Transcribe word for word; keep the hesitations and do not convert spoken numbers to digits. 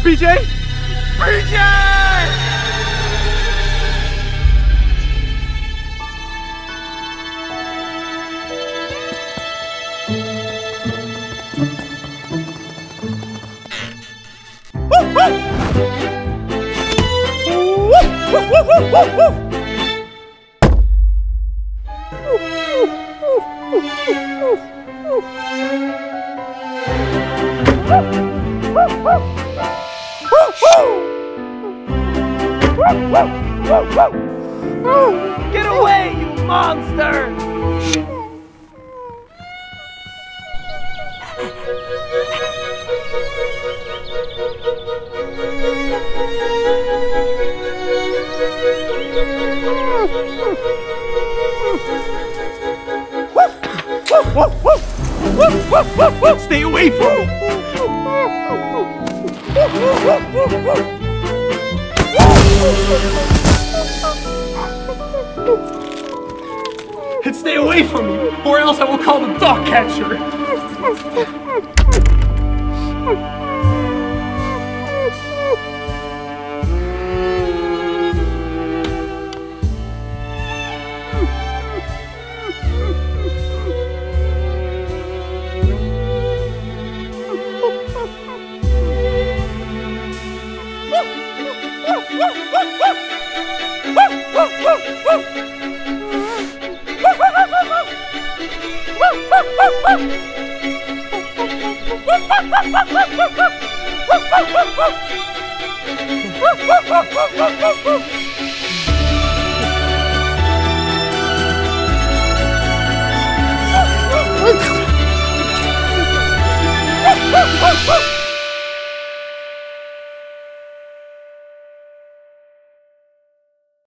P J! P J! Get away, you monster! Stay away from me! And stay away from me, or else I will call the dog catcher!